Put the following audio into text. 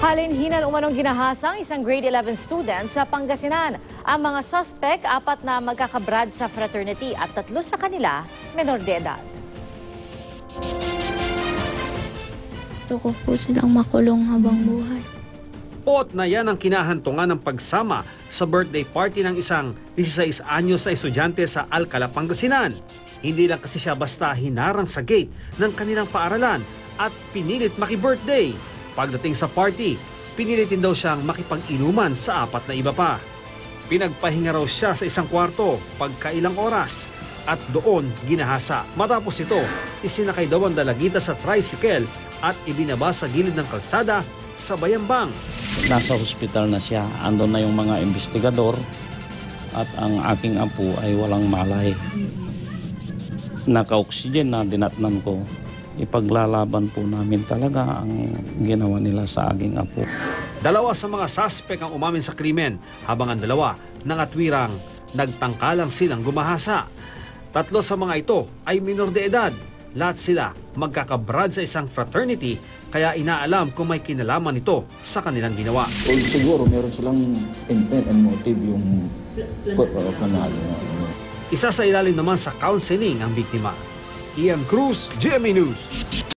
Halinhinan umanong ginahasang isang grade 11 student sa Pangasinan. Ang mga suspect, 4 na magkakabrad sa fraternity at 3 sa kanila, menor de edad. Gusto ko po silang makulong habang buhay. Pot na yan ang kinahantungan ng pagsama sa birthday party ng isang 16 anyos na estudyante sa Alcala, Pangasinan. Hindi lang kasi siya basta hinarang sa gate ng kanilang paaralan at pinilit maki-birthday. Pagdating sa party, pinilitin daw siyang makipag-inuman sa 4 na iba pa. Pinagpahinga raw siya sa isang kwarto pagkailang oras at doon ginahasa. Matapos ito, isinakay daw ang dalagita sa tricycle at ibinaba sa gilid ng kalsada sa Bayambang. Nasa hospital na siya, andon na yung mga investigador at ang aking apo ay walang malay. Naka-oxygen na dinatnan ko. Ipaglalaban po namin talaga ang ginawa nila sa aking apo. 2 sa mga suspect ang umamin sa krimen, habang ang 2 nangatwirang nagtangkalang silang gumahasa. 3 sa mga ito ay minor de edad. Lahat sila magkakabrad sa isang fraternity, kaya inaalam kung may kinalaman ito sa kanilang ginawa. Siguro meron silang intent and motive yung panalo. Isa sa ilalim naman sa counseling ang biktima. Ian Cruz, GMA News.